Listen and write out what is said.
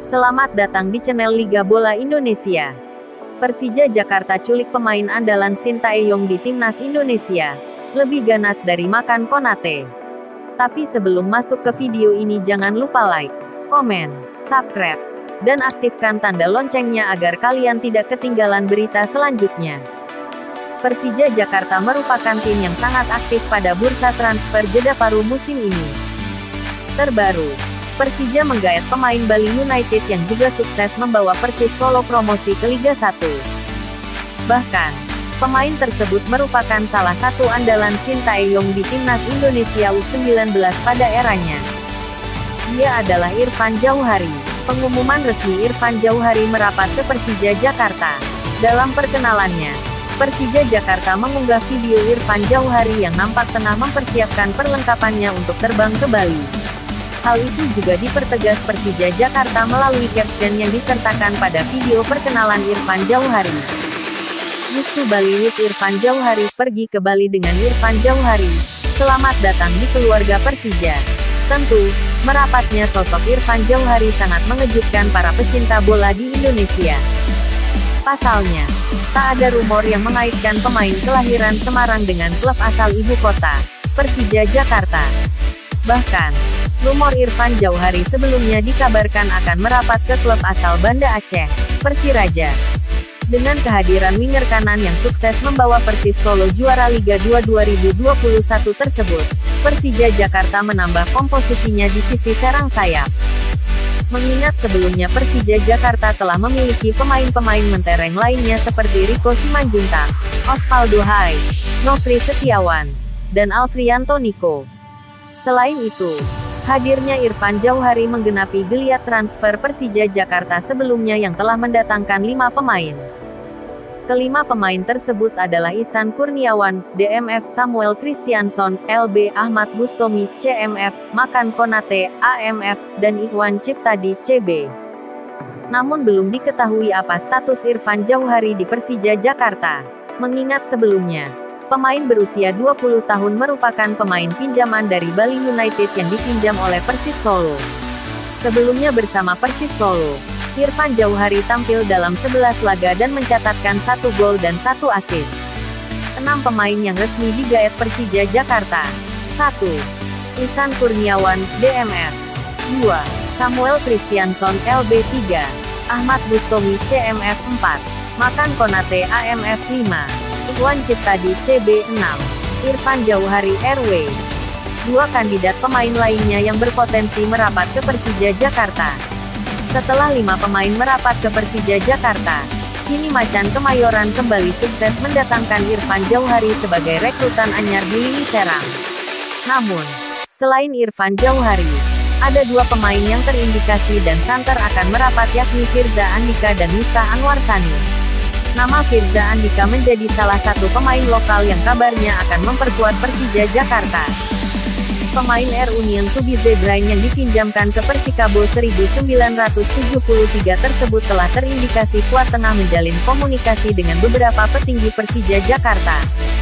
Selamat datang di channel Liga Bola Indonesia. Persija Jakarta culik pemain andalan Sintayong di Timnas Indonesia. Lebih ganas dari makan Konate. Tapi sebelum masuk ke video ini jangan lupa like, komen, subscribe, dan aktifkan tanda loncengnya agar kalian tidak ketinggalan berita selanjutnya. Persija Jakarta merupakan tim yang sangat aktif pada bursa transfer jeda paruh musim ini. Terbaru, Persija menggait pemain Bali United yang juga sukses membawa Persis Solo promosi ke Liga 1. Bahkan, pemain tersebut merupakan salah satu andalan Sintayong di Timnas Indonesia U19 pada eranya. Dia adalah Irfan Jauhari. Pengumuman resmi Irfan Jauhari merapat ke Persija Jakarta. Dalam perkenalannya, Persija Jakarta mengunggah video Irfan Jauhari yang nampak tengah mempersiapkan perlengkapannya untuk terbang ke Bali. Hal itu juga dipertegas Persija Jakarta melalui caption yang disertakan pada video perkenalan Irfan Jauhari. Used Bali with Irfan Jauhari, pergi ke Bali dengan Irfan Jauhari. Selamat datang di keluarga Persija. Tentu, merapatnya sosok Irfan Jauhari sangat mengejutkan para pecinta bola di Indonesia. Pasalnya, tak ada rumor yang mengaitkan pemain kelahiran Semarang dengan klub asal ibu kota, Persija Jakarta. Bahkan, rumor Irfan Jauhari sebelumnya dikabarkan akan merapat ke klub asal Banda Aceh, Persiraja. Dengan kehadiran winger kanan yang sukses membawa Persis Solo juara Liga 2 2021 tersebut, Persija Jakarta menambah komposisinya di sisi serang sayap. Mengingat sebelumnya Persija Jakarta telah memiliki pemain-pemain mentereng lainnya seperti Rico Simanjuntak, Osvaldo Hai, Nofri Setiawan, dan Alfrianto Niko. Selain itu, hadirnya Irfan Jauhari menggenapi geliat transfer Persija Jakarta sebelumnya yang telah mendatangkan 5 pemain. Kelima pemain tersebut adalah Ihsan Kurniawan, DMF Samuel Kristiansson, LB Ahmad Bustomi, CMF, Makan Konate, AMF, dan Ikhwan Ciptadi, CB. Namun belum diketahui apa status Irfan Jauhari di Persija Jakarta. Mengingat sebelumnya, pemain berusia 20 tahun merupakan pemain pinjaman dari Bali United yang dipinjam oleh Persis Solo. Sebelumnya bersama Persis Solo, Irfan Jauhari tampil dalam 11 laga dan mencatatkan 1 gol dan 1 assist. 6 pemain yang resmi digait Persija Jakarta. 1. Ihsan Kurniawan, DMF. 2. Samuel Kristiansson, LB 3. Ahmad Bustomi, CMF 4. Makan Konate, AMF 5. Ikhwan Ciptadi, CB 6. Irfan Jauhari, RW. 2 kandidat pemain lainnya yang berpotensi merapat ke Persija Jakarta. Setelah 5 pemain merapat ke Persija Jakarta, kini Macan Kemayoran kembali sukses mendatangkan Irfan Jauhari sebagai rekrutan anyar di lini serang. Namun, selain Irfan Jauhari, ada 2 pemain yang terindikasi dan santer akan merapat yakni Firza Andika dan Miftah Anwarsani. Nama Firza Andika menjadi salah satu pemain lokal yang kabarnya akan memperkuat Persija Jakarta. Pemain Union Tubize Brain yang dipinjamkan ke Persikabo 1973 tersebut telah terindikasi kuat tengah menjalin komunikasi dengan beberapa petinggi Persija Jakarta.